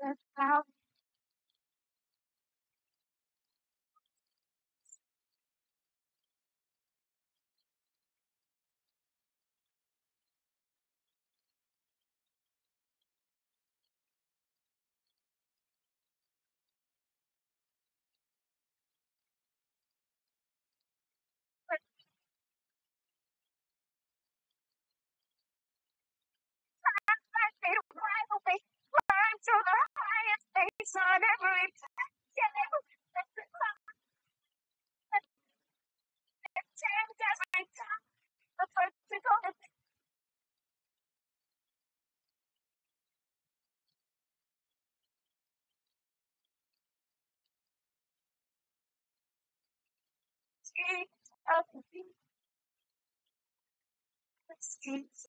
To the highest place on every change every time. The first to go to see of the streets.